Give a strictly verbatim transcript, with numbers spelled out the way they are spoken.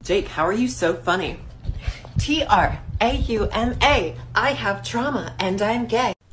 Jake, how are you so funny? T R A U M A. I have trauma and I'm gay.